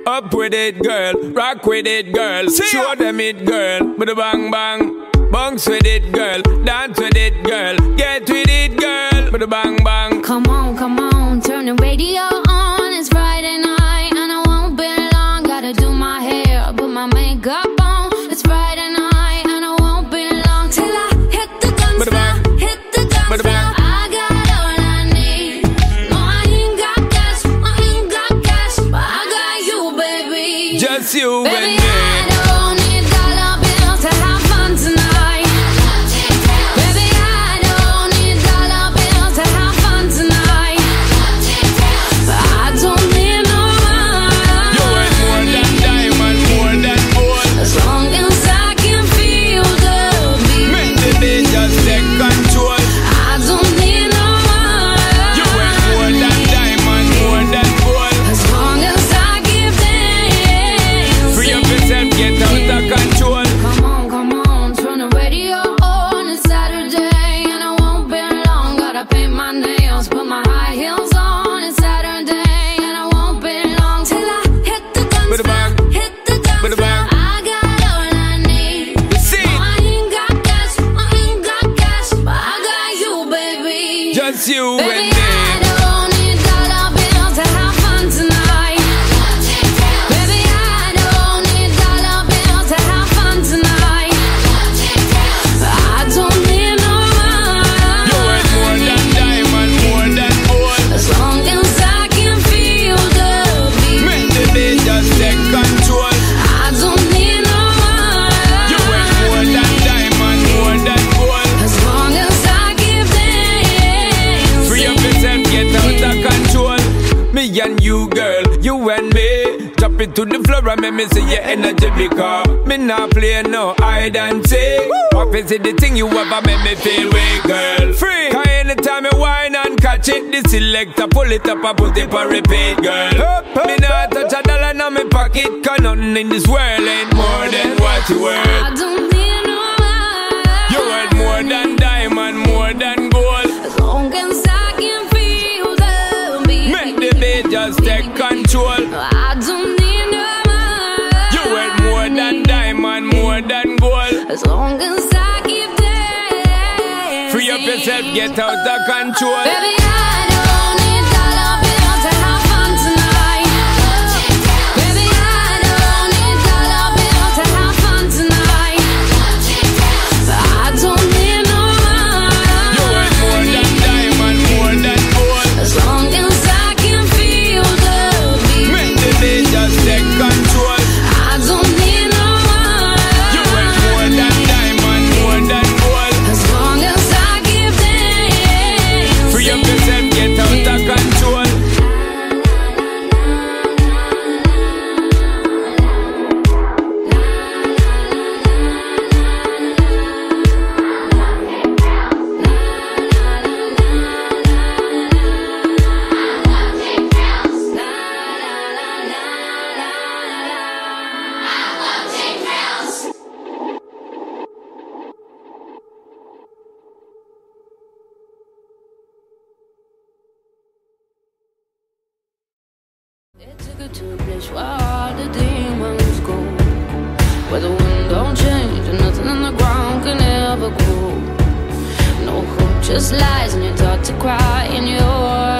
Up with it, girl. Rock with it, girl. Show them it, girl. With a bang bang. Bounce with it, girl. Dance with it, girl. Get with it, girl. With a bang bang. Come on, turn the radio on. It's Friday night and I won't be long. Gotta do my hair, put my makeup on. It's Friday night and I won't be long till I hit the guns now. Hit the guns now. I got all I need. No, I ain't got cash, but I got you, baby. Just you baby, and me. I don't need dollar bills to have fun tonight. Baby, I don't need dollar bills to have fun tonight. But I don't need no money. You ain't more than diamond, more than gold. As long as I can feel the beat. Make the beat just take control. I don't need no money. You ain't more than diamond, more than gold. As long as I give dance. Free up yourself, get out of control. Come on, turn the radio on. It's Saturday and I won't be long. Gotta paint my nails, put my high heels on. It's Saturday and I won't be long till I hit the guns now. Hit the guns now. I got all I need. See, No, I ain't got cash, but I got you, baby. just you Baby, and me. I don't need dollar bills to have fun tonight. Baby, I don't need dollar bills to have fun tonight. But I don't need no You ain't more money. than diamond, more than gold. As long as I can feel the beat. Make the beat just take control. I don't need no You ain't more money. than diamond, more than gold. As long as I give dance. Free up yourself, get out of control. Me and you, girl, you and me. Drop it to the floor and make me see your energy because me not play no hide and seek. What is it the thing you ever make me feel weak, girl? Free. Cause anytime you whine and catch it, the selector pull it up and put it on repeat, girl. Me not touch a dollar in my pocket, cause nothing in this world ain't more than what you worth. I don't need no money. You worth more than diamond, more than gold. As long as I can feel the beat. Make the beat just take control. I don't need no money. You worth more than diamond, more than gold. As long as I keep dancing. Free up yourself, get out of control. Baby, I don't need dollar bills to have fun tonight. Baby, I don't need dollar bills to have fun tonight. But I don't need no You worth more than money. diamond, more than gold. As long as I can feel the beat. Make the beat just take control. I don't need no You worth more than money. diamond, more than gold. As long as I give dance. Free up yourself, get out of control. It took her to a place where all the demons go, where the wind don't change and nothing on the ground can ever grow. No hope, just lies, and you're taught to cry in your